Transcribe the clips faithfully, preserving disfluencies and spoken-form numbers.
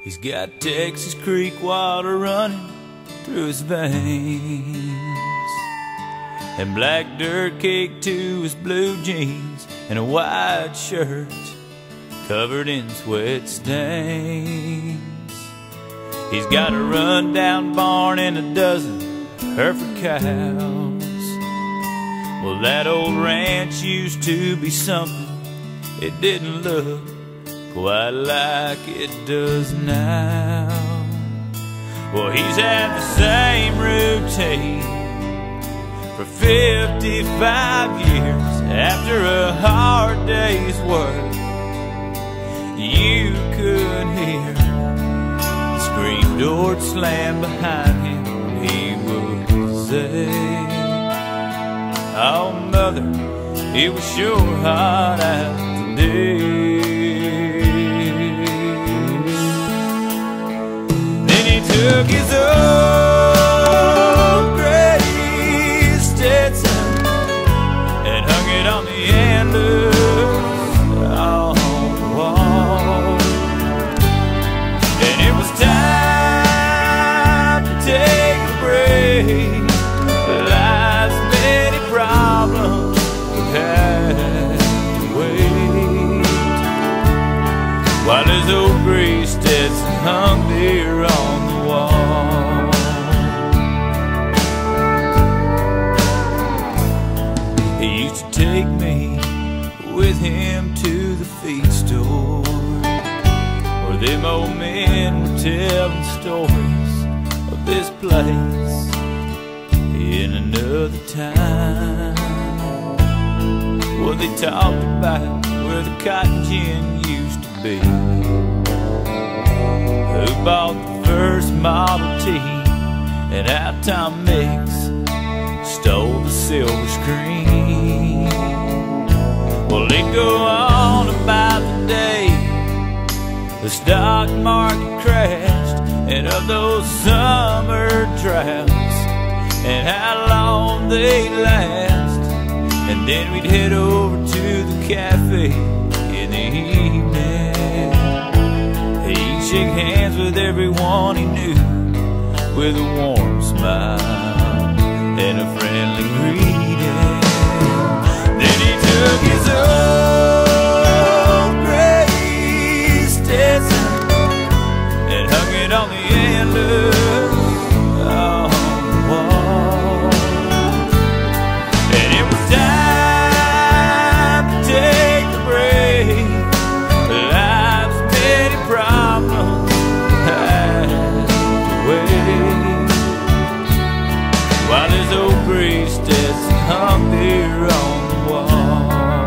He's got Texas Creek water running through his veins, and black dirt caked to his blue jeans, and a white shirt covered in sweat stains. He's got a run-down barn and a dozen Hereford cows. Well, that old ranch used to be something. It didn't look quite like it does now. Well, he's had the same routine for fifty-five years. After a hard day's work, you could hear the screen door slam behind him. He would say, "Oh, mother, it was sure hot out today." Then he took his old Grey Stetson and hung it on the antlers on the wall. And it was time to take a break. Life's many problems had to wait, while his old Grey Stetson hung there on the wall. He used to take me with him to the feed store, where them old men were telling stories of this place in another time. Well, they talked about where the cotton gin used to be, who bought the first Model T, and how Tom Mix stole the silver screen. Well, they'd go on about the day the stock market crashed, and of those summer droughts, and how long they'd last. And then we'd head over to the cafe in the evening. He'd shake hands with everyone he knew with a warm smile and a friendly greeting. Then he took his old Grey Stetson and hung it on the antlers on the wall. And it was time to take a break. Life's many problems had to wait, while his old Grey Stetson hung there on the wall.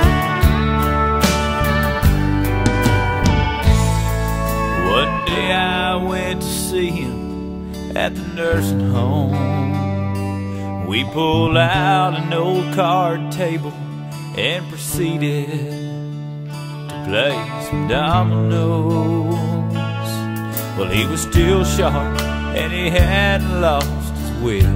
One day I went to see him at the nursing home. We pulled out an old card table and proceeded to play some dominoes. Well, he was still sharp and he hadn't lost his wit.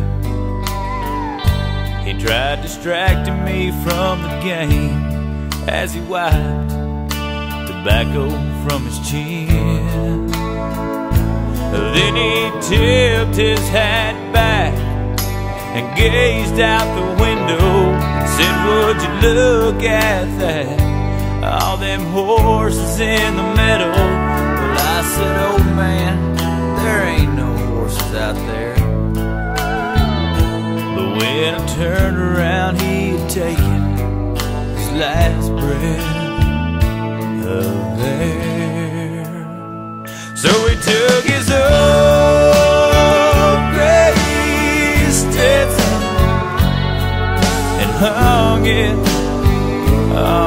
He tried distracting me from the game as he wiped tobacco from his chin. Then he tipped his hat back and gazed out the window and said, "Would you look at that? All them horses in the meadow." Well, I said, "Old man, there ain't no horses out there." But when I turned around, he had taken his last breath of air. So we took his old Grey Stetson and hung it